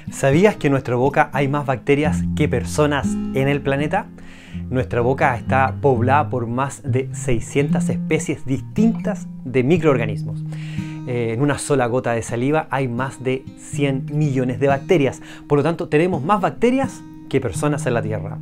¿Sabías que en nuestra boca hay más bacterias que personas en el planeta? Nuestra boca está poblada por más de 600 especies distintas de microorganismos. En una sola gota de saliva hay más de 100 millones de bacterias. Por lo tanto, tenemos más bacterias que personas en la Tierra.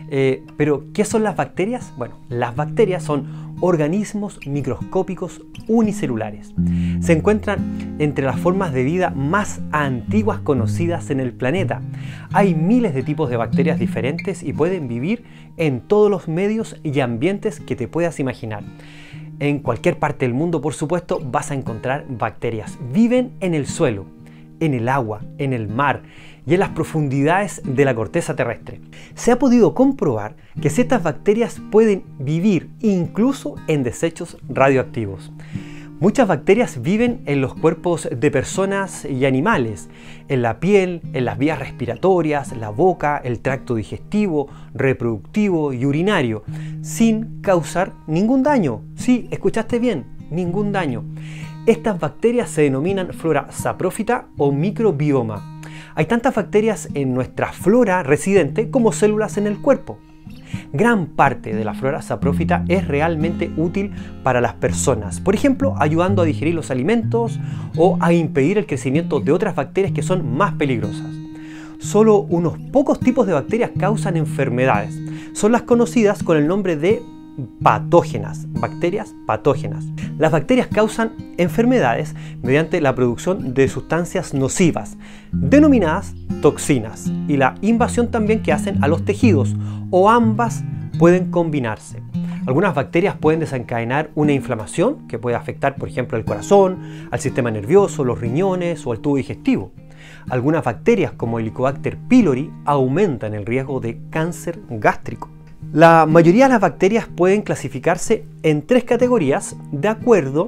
Pero, ¿qué son las bacterias? Bueno, las bacterias son organismos microscópicos unicelulares. Se encuentran entre las formas de vida más antiguas conocidas en el planeta. Hay miles de tipos de bacterias diferentes y pueden vivir en todos los medios y ambientes que te puedas imaginar. En cualquier parte del mundo, por supuesto, vas a encontrar bacterias. Viven en el suelo, en el agua, en el mar y en las profundidades de la corteza terrestre. Se ha podido comprobar que ciertas bacterias pueden vivir incluso en desechos radioactivos. Muchas bacterias viven en los cuerpos de personas y animales, en la piel, en las vías respiratorias, la boca, el tracto digestivo, reproductivo y urinario, sin causar ningún daño. Sí, escuchaste bien, ningún daño. Estas bacterias se denominan flora saprófita o microbioma. Hay tantas bacterias en nuestra flora residente como células en el cuerpo. Gran parte de la flora saprófita es realmente útil para las personas, por ejemplo, ayudando a digerir los alimentos o a impedir el crecimiento de otras bacterias que son más peligrosas. Solo unos pocos tipos de bacterias causan enfermedades. Son las conocidas con el nombre de patógenas, bacterias patógenas. Las bacterias causan enfermedades mediante la producción de sustancias nocivas, denominadas toxinas, y la invasión también que hacen a los tejidos, o ambas pueden combinarse. Algunas bacterias pueden desencadenar una inflamación que puede afectar, por ejemplo, el corazón, al sistema nervioso, los riñones o al tubo digestivo. Algunas bacterias, como Helicobacter pylori, aumentan el riesgo de cáncer gástrico. La mayoría de las bacterias pueden clasificarse en tres categorías de acuerdo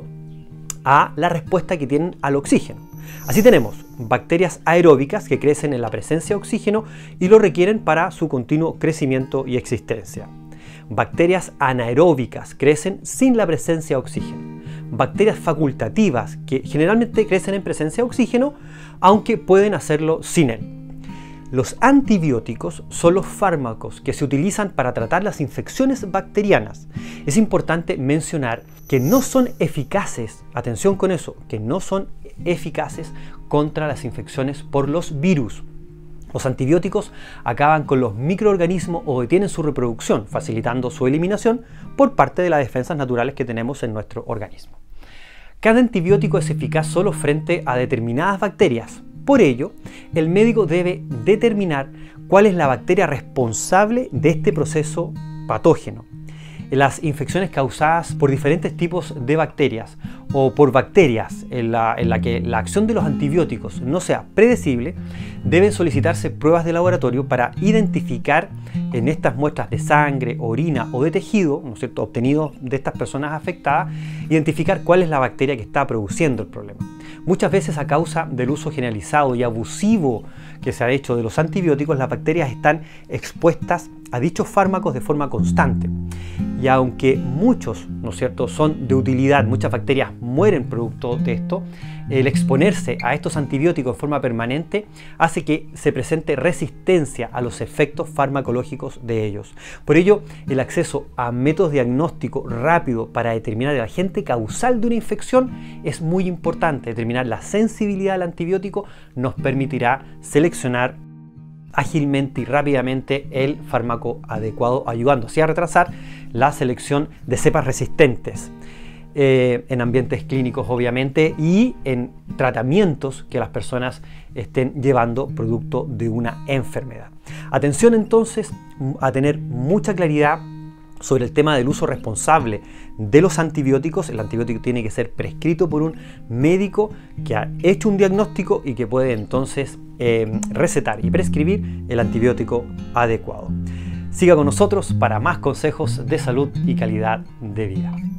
a la respuesta que tienen al oxígeno. Así tenemos bacterias aeróbicas que crecen en la presencia de oxígeno y lo requieren para su continuo crecimiento y existencia. Bacterias anaeróbicas crecen sin la presencia de oxígeno. Bacterias facultativas que generalmente crecen en presencia de oxígeno, aunque pueden hacerlo sin él. Los antibióticos son los fármacos que se utilizan para tratar las infecciones bacterianas. Es importante mencionar que no son eficaces, atención con eso, que no son eficaces contra las infecciones por los virus. Los antibióticos acaban con los microorganismos o detienen su reproducción, facilitando su eliminación por parte de las defensas naturales que tenemos en nuestro organismo. Cada antibiótico es eficaz solo frente a determinadas bacterias. Por ello, el médico debe determinar cuál es la bacteria responsable de este proceso patógeno. Las infecciones causadas por diferentes tipos de bacterias o por bacterias en la que la acción de los antibióticos no sea predecible, deben solicitarse pruebas de laboratorio para identificar en estas muestras de sangre, orina o de tejido, ¿no es cierto?, obtenidos de estas personas afectadas, identificar cuál es la bacteria que está produciendo el problema. Muchas veces, a causa del uso generalizado y abusivo que se ha hecho de los antibióticos, las bacterias están expuestas a dichos fármacos de forma constante. Y aunque muchos, ¿no es cierto?, son de utilidad, muchas bacterias mueren producto de esto, el exponerse a estos antibióticos de forma permanente hace que se presente resistencia a los efectos farmacológicos de ellos. Por ello, el acceso a métodos de diagnóstico rápido para determinar el agente causal de una infección es muy importante. Determinar la sensibilidad al antibiótico nos permitirá seleccionar ágilmente y rápidamente el fármaco adecuado, ayudando así a retrasar la selección de cepas resistentes en ambientes clínicos, obviamente, y en tratamientos que las personas estén llevando producto de una enfermedad. Atención entonces a tener mucha claridad sobre el tema del uso responsable de los antibióticos. El antibiótico tiene que ser prescrito por un médico que ha hecho un diagnóstico y que puede entonces recetar y prescribir el antibiótico adecuado. Siga con nosotros para más consejos de salud y calidad de vida.